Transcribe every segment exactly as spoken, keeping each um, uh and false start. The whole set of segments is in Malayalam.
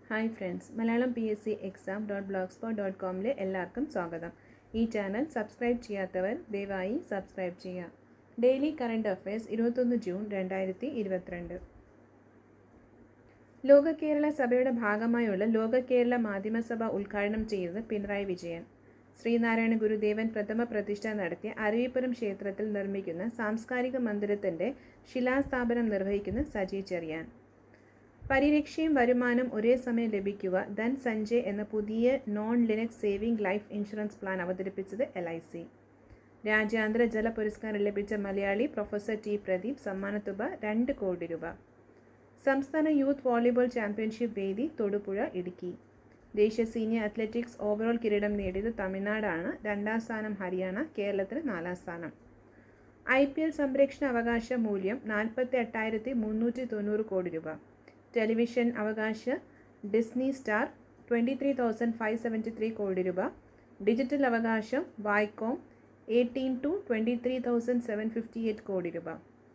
Hi friends, Malayalam P S C exam dot blog spot dot കോമിലെ എല്ലാവർക്കും സ്വാഗതം. ഈ ചാനൽ സബ്സ്ക്രൈബ് ചെയ്യാത്തവർ ദയവായി സബ്സ്ക്രൈബ് ചെയ്യുക. ഡെയിലി കറണ്ട് അഫയേഴ്സ് ഇരുപത്തൊന്ന് ജൂൺ രണ്ടായിരത്തി ഇരുപത്തിരണ്ട്. ലോക കേരള സഭയുടെ ഭാഗമായുള്ള ലോക കേരള മാധ്യമസഭ ഉദ്ഘാടനം ചെയ്തത് പിണറായി വിജയൻ. ശ്രീനാരായണ ഗുരുദേവൻ പ്രഥമ പ്രതിഷ്ഠ നടത്തിയ അരുവിപ്പുറം ക്ഷേത്രത്തിൽ നിർമ്മിക്കുന്ന സാംസ്കാരിക മന്ദിരത്തിൻ്റെ ശിലാസ്ഥാപനം നിർവഹിക്കുന്ന സജി ചെറിയാൻ. പരിരക്ഷയും വരുമാനവും ഒരേ സമയം ലഭിക്കുക ധൻ സഞ്ജയ് എന്ന പുതിയ non linked saving life insurance plan അവതരിപ്പിച്ചത് എൽ ഐ സി. രാജ്യാന്തര ജല പുരസ്കാരം ലഭിച്ച മലയാളി പ്രൊഫസർ ടി പ്രദീപ്. സമ്മാനത്തുക രണ്ട് കോടി രൂപ. സംസ്ഥാന യൂത്ത് വോളിബോൾ ചാമ്പ്യൻഷിപ്പ് വേദി തൊടുപുഴ, ഇടുക്കി. ദേശീയ സീനിയർ അത്ലറ്റിക്സ് ഓവറോൾ കിരീടം നേടിയത് തമിഴ്നാടാണ്. രണ്ടാം സ്ഥാനം ഹരിയാന, കേരളത്തിന് നാലാം സ്ഥാനം. ഐ പി എൽ സംരക്ഷണ അവകാശ മൂല്യം നാൽപ്പത്തി എട്ടായിരത്തി മുന്നൂറ്റി തൊണ്ണൂറ് കോടി രൂപ. ടെലിവിഷൻ അവകാശ Disney Star twenty three thousand five seventy three crore രൂപ. ഡിജിറ്റൽ അവകാശം Viacom eighteen two twenty three thousand seven fifty eight crore രൂപ.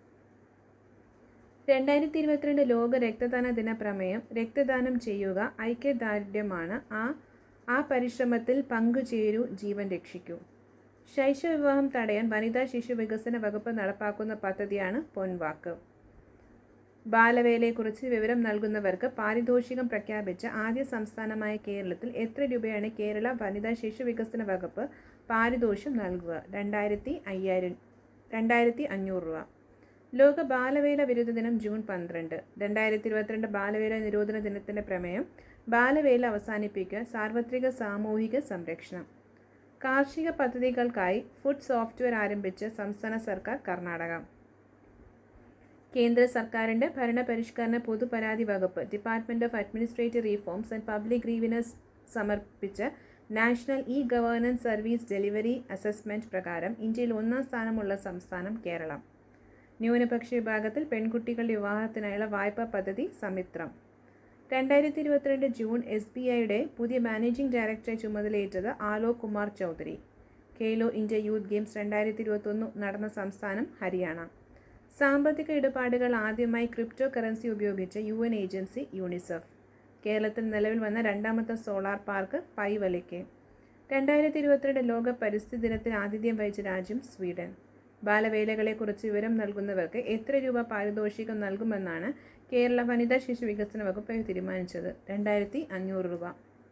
രണ്ടായിരത്തി ഇരുപത്തിരണ്ട് ലോക രക്തദാന ദിന പ്രമേയം രക്തദാനം ചെയ്യുക ഐക്യദാർഢ്യമാണ്. ആ ആ പരിശ്രമത്തിൽ പങ്കുചേരൂ, ജീവൻ രക്ഷിക്കൂ. ശൈശവ വിവാഹം തടയാൻ വനിതാ ശിശു വികസന വകുപ്പ് നടപ്പാക്കുന്ന പദ്ധതിയാണ് പൊൻവാക്ക്. ബാലവേലയെക്കുറിച്ച് വിവരം നൽകുന്നവർക്ക് പാരിതോഷികം പ്രഖ്യാപിച്ച ആദ്യ സംസ്ഥാനമായ കേരളത്തിൽ എത്ര രൂപയാണ് കേരള വനിതാ ശിശു വികസന വകുപ്പ് പാരിതോഷികം നൽകുക? രണ്ടായിരത്തി അയ്യായിരം രണ്ടായിരത്തി അഞ്ഞൂറ് രൂപ. ലോക ബാലവേല വിരുദ്ധ ദിനം ജൂൺ പന്ത്രണ്ട്. രണ്ടായിരത്തി ഇരുപത്തിരണ്ട് ബാലവേല നിരോധന ദിനത്തിൻ്റെ പ്രമേയം ബാലവേല അവസാനിപ്പിക്കുക, സാർവത്രിക സാമൂഹിക സംരക്ഷണം. കാർഷിക പദ്ധതികൾക്കായി ഫുഡ് സോഫ്റ്റ്വെയർ ആരംഭിച്ച സംസ്ഥാന സർക്കാർ കർണാടക. കേന്ദ്ര സർക്കാരിൻ്റെ ഭരണപരിഷ്കരണ പൊതുപരാതി വകുപ്പ് department of administrative reforms and public grievances സമർപ്പിച്ച national e governance service delivery assessment പ്രകാരം ഇന്ത്യയിൽ ഒന്നാം സ്ഥാനമുള്ള സംസ്ഥാനം കേരളം. ന്യൂനപക്ഷ വിഭാഗത്തിൽ പെൺകുട്ടികളുടെ വിവാഹത്തിനായുള്ള വായ്പാ പദ്ധതി സമിത്രം. രണ്ടായിരത്തി ഇരുപത്തിരണ്ട് ജൂൺ എസ് ബി ഐയുടെ പുതിയ മാനേജിംഗ് ഡയറക്ടറെ ചുമതലയേറ്റത് Alok Kumar Chaudhary. Khelo India youth games രണ്ടായിരത്തി ഇരുപത്തൊന്ന് നടന്ന സംസ്ഥാനം ഹരിയാന. സാമ്പത്തിക ഇടപാടുകൾ ആദ്യമായി ക്രിപ്റ്റോ കറൻസി ഉപയോഗിച്ച യു എൻ ഏജൻസി യൂണിസെഫ്. കേരളത്തിൽ നിലവിൽ വന്ന രണ്ടാമത്തെ സോളാർ പാർക്ക് പൈവലിക്ക്. രണ്ടായിരത്തി ഇരുപത്തിരണ്ട് ലോക പരിസ്ഥിതി ദിനത്തിന് ആതിഥ്യം വഹിച്ച രാജ്യം സ്വീഡൻ. ബാലവേലകളെക്കുറിച്ച് വിവരം നൽകുന്നവർക്ക് എത്ര രൂപ പാരിതോഷികം നൽകുമെന്നാണ് കേരള വനിതാ ശിശു വികസന വകുപ്പ് തീരുമാനിച്ചത്? രണ്ടായിരത്തി അഞ്ഞൂറ് രൂപ.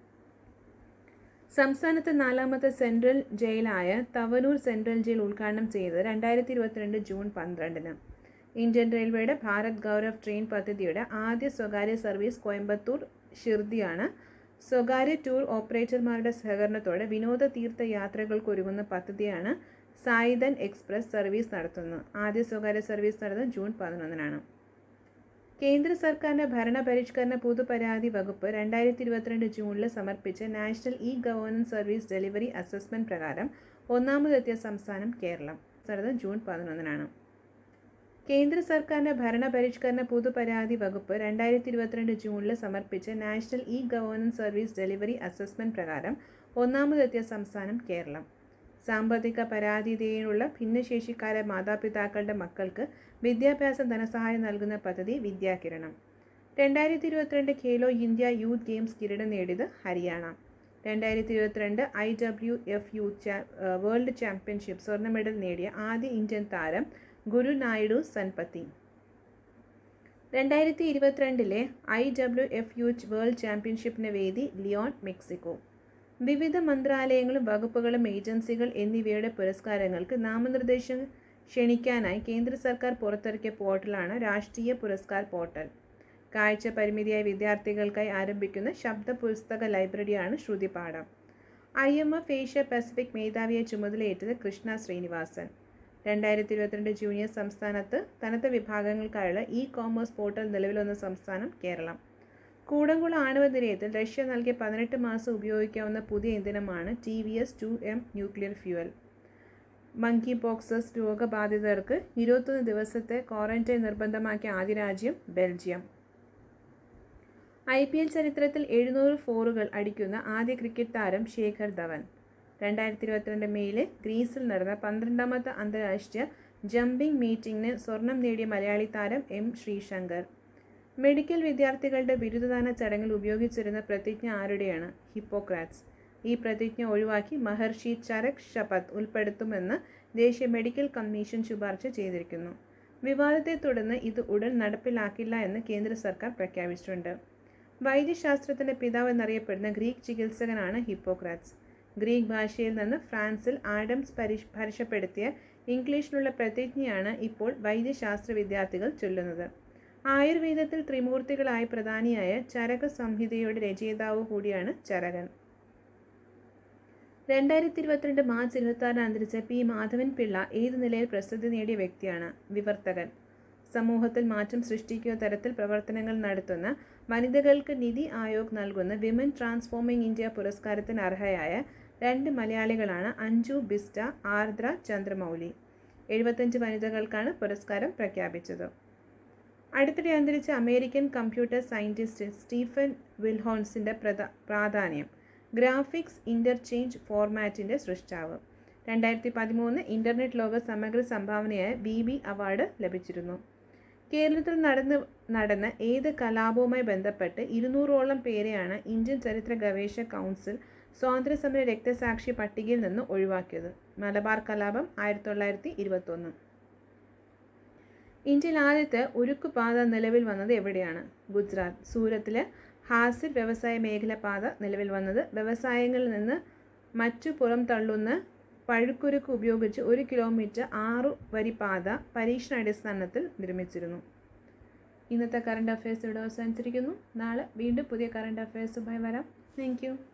സംസ്ഥാനത്ത് നാലാമത്തെ സെൻട്രൽ ജയിലായ തവനൂർ സെൻട്രൽ ജയിൽ ഉദ്ഘാടനം ചെയ്തത് രണ്ടായിരത്തി ഇരുപത്തിരണ്ട് ജൂൺ പന്ത്രണ്ടിന്. ഇന്ത്യൻ റെയിൽവേയുടെ ഭാരത് ഗൗരവ് ട്രെയിൻ പദ്ധതിയുടെ ആദ്യ സ്വകാര്യ സർവീസ് കോയമ്പത്തൂർ ഷിർദിയാണ്. സ്വകാര്യ ടൂർ ഓപ്പറേറ്റർമാരുടെ സഹകരണത്തോടെ വിനോദ തീർത്ഥയാത്രകൾക്കൊരുങ്ങുന്ന പദ്ധതിയാണ് സായിധൻ എക്സ്പ്രസ് സർവീസ് നടത്തുന്നത്. ആദ്യ സ്വകാര്യ സർവീസ് നടന്നത് ജൂൺ പതിനൊന്നിനാണ്. കേന്ദ്ര സർക്കാരിൻ്റെ ഭരണപരിഷ്കരണ പൊതുപരാതി വകുപ്പ് രണ്ടായിരത്തി ഇരുപത്തിരണ്ട് ജൂണിൽ സമർപ്പിച്ച national e governance service delivery assessment പ്രകാരം ഒന്നാമതെത്തിയ സംസ്ഥാനം കേരളം. നടന്നത് ജൂൺ പതിനൊന്നിനാണ്. കേന്ദ്ര സർക്കാരിൻ്റെ ഭരണപരിഷ്കരണ പൊതുപരാതി വകുപ്പ് രണ്ടായിരത്തി ഇരുപത്തിരണ്ട് ജൂണിൽ സമർപ്പിച്ച national e governance service delivery assessment പ്രകാരം ഒന്നാമതെത്തിയ സംസ്ഥാനം കേരളം. സാമ്പത്തിക പരാധീനതയുള്ള ഭിന്നശേഷിക്കാരായ മാതാപിതാക്കളുടെ മക്കൾക്ക് വിദ്യാഭ്യാസ ധനസഹായം നൽകുന്ന പദ്ധതി വിദ്യാകിരണം. രണ്ടായിരത്തി ഇരുപത്തിരണ്ട് ഖേലോ ഇന്ത്യ യൂത്ത് ഗെയിംസ് കിരീടം നേടിയത് ഹരിയാന. രണ്ടായിരത്തി ഇരുപത്തിരണ്ട് I W F youth world championship സ്വർണ്ണ മെഡൽ നേടിയ ആദ്യ ഇന്ത്യൻ താരം ഗുരു നായിഡു സൻപത്തി. രണ്ടായിരത്തി ഇരുപത്തിരണ്ടിലെ I W F youth world ചാമ്പ്യൻഷിപ്പിൻ്റെ വേദി ലിയോൺ, മെക്സിക്കോ. വിവിധ മന്ത്രാലയങ്ങളും വകുപ്പുകളും ഏജൻസികൾ എന്നിവയുടെ പുരസ്കാരങ്ങൾക്ക് നാമനിർദ്ദേശം ക്ഷണിക്കാനായി കേന്ദ്ര സർക്കാർ പുറത്തിറക്കിയ പോർട്ടലാണ് രാഷ്ട്രീയ പുരസ്കാർ പോർട്ടൽ. കാഴ്ച പരിമിതിയായ വിദ്യാർത്ഥികൾക്കായി ആരംഭിക്കുന്ന ശബ്ദ പുസ്തക ലൈബ്രറിയാണ് Shrutipatham. I M F Asia Pacific മേധാവിയെ ചുമതലയേറ്റത് കൃഷ്ണ ശ്രീനിവാസൻ. രണ്ടായിരത്തി ഇരുപത്തിരണ്ട് ജൂനിയർ സംസ്ഥാനത്ത് തനത് വിഭാഗങ്ങൾക്കായുള്ള ഇ കോമേഴ്സ് പോർട്ടൽ നിലവിൽ വന്ന സംസ്ഥാനം കേരളം. കൂടംകുളം ആണവ നിലയത്തിൽ റഷ്യ നൽകിയ പതിനെട്ട് മാസം ഉപയോഗിക്കാവുന്ന പുതിയ ഇന്ധനമാണ് T V S two M nuclear fuel. Monkey poxes രോഗബാധിതർക്ക് ഇരുപത്തൊന്ന് ദിവസത്തെ ക്വാറന്റൈൻ നിർബന്ധമാക്കിയ ആദ്യ രാജ്യം ബെൽജിയം. ഐ പി എൽ ചരിത്രത്തിൽ എഴുന്നൂറ് ഫോറുകൾ അടിക്കുന്ന ആദ്യ ക്രിക്കറ്റ് താരം ശേഖർ ധവൻ. രണ്ടായിരത്തി ഇരുപത്തിരണ്ട് മെയ്യിലെ ഗ്രീസിൽ നടന്ന പന്ത്രണ്ടാമത്തെ അന്താരാഷ്ട്രീയ ജമ്പിംഗ് മീറ്റിംഗിന് സ്വർണം നേടിയ മലയാളി താരം എം ശ്രീശങ്കർ. മെഡിക്കൽ വിദ്യാർത്ഥികളുടെ ബിരുദദാന ചടങ്ങിൽ ഉപയോഗിച്ചിരുന്ന പ്രതിജ്ഞ ആരുടെയാണ്? ഹിപ്പോക്രാറ്റ്സ്. ഈ പ്രതിജ്ഞ ഒഴിവാക്കി മഹർഷി ചരക് ശപഥ് ഉൾപ്പെടുത്തുമെന്ന് ദേശീയ മെഡിക്കൽ കമ്മീഷൻ ശുപാർശ ചെയ്തിരിക്കുന്നു. വിവാദത്തെ തുടർന്ന് ഇത് ഉടൻ നടപ്പിലാക്കില്ല എന്ന് കേന്ദ്ര സർക്കാർ പ്രഖ്യാപിച്ചിട്ടുണ്ട്. വൈദ്യശാസ്ത്രത്തിൻ്റെ പിതാവ് എന്നറിയപ്പെടുന്ന ഗ്രീക്ക് ചികിത്സകനാണ് ഹിപ്പോക്രാറ്റ്സ്. ഗ്രീക്ക് ഭാഷയിൽ നിന്ന് ഫ്രാൻസിൽ ആഡംസ് പരിഷ് പരസ്യപ്പെടുത്തിയ ഇംഗ്ലീഷിലുള്ള പ്രതിജ്ഞയാണ് ഇപ്പോൾ വൈദ്യശാസ്ത്ര വിദ്യാർത്ഥികൾ ചൊല്ലുന്നത്. ആയുർവേദത്തിൽ ത്രിമൂർത്തികളായി പ്രധാനിയായ ചരക സംഹിതയുടെ രചയിതാവ് കൂടിയാണ് ചരകൻ. രണ്ടായിരത്തി ഇരുപത്തിരണ്ട് മാർച്ച് ഇരുപത്തി ആറിന് അന്തരിച്ച പി മാധവൻ പിള്ള ഏത് നിലയിൽ പ്രസിദ്ധി നേടിയ വ്യക്തിയാണ്? വിവർത്തകൻ. സമൂഹത്തിൽ മാറ്റം സൃഷ്ടിക്കുന്ന തരത്തിൽ പ്രവർത്തനങ്ങൾ നടത്തുന്ന വനിതകൾക്ക് നിതി ആയോഗ് നൽകുന്ന വിമൻ ട്രാൻസ്ഫോമിംഗ് ഇന്ത്യ പുരസ്കാരത്തിന് അർഹയായ രണ്ട് മലയാളികളാണ് അഞ്ജു ബിസ്റ്റ, ആർദ്ര ചന്ദ്രമൗലി. എഴുപത്തഞ്ച് വനിതകൾക്കാണ് പുരസ്കാരം പ്രഖ്യാപിച്ചത്. അടുത്തിടെ അന്തരിച്ച അമേരിക്കൻ കമ്പ്യൂട്ടർ സയൻറ്റിസ്റ്റ് സ്റ്റീഫൻ വിൽഹോൺസിൻ്റെ പ്രധാ പ്രാധാന്യം ഗ്രാഫിക്സ് ഇൻ്റർചേഞ്ച് ഫോർമാറ്റിൻ്റെ സൃഷ്ടാവ്. രണ്ടായിരത്തി പതിമൂന്ന് ഇൻ്റർനെറ്റ് ലോക സമഗ്ര സംഭാവനയായ ബി ബി അവാർഡ് ലഭിച്ചിരുന്നു. കേരളത്തിൽ നടന്ന് നടന്ന ഏത് കലാപവുമായി ബന്ധപ്പെട്ട് ഇരുന്നൂറോളം പേരെയാണ് ഇന്ത്യൻ ചരിത്ര ഗവേഷക കൗൺസിൽ സ്വാതന്ത്ര്യസമര രക്തസാക്ഷി പട്ടികയിൽ നിന്ന് ഒഴിവാക്കിയത്? മലബാർ കലാപം ആയിരത്തി തൊള്ളായിരത്തി ഇരുപത്തൊന്ന്. ഇന്ത്യയിൽ ആദ്യത്തെ ഉരുക്കുപാത നിലവിൽ വന്നത് എവിടെയാണ്? ഗുജറാത്ത്. സൂറത്തിലെ ഹാസിർ വ്യവസായ മേഖല പാത നിലവിൽ വന്നത് വ്യവസായങ്ങളിൽ നിന്ന് മറ്റു പുറം തള്ളുന്ന പഴുക്കുരുക്ക് ഉപയോഗിച്ച് ഒരു കിലോമീറ്റർ ആറു വരി പാത പരീക്ഷണാടിസ്ഥാനത്തിൽ നിർമ്മിച്ചിരുന്നു. ഇന്നത്തെ കറണ്ട് അഫയേഴ്സ് ഇവിടെ അവസാനിച്ചിരിക്കുന്നു. നാളെ വീണ്ടും പുതിയ കറണ്ട് അഫയേഴ്സുമായി വരാം. Thank U.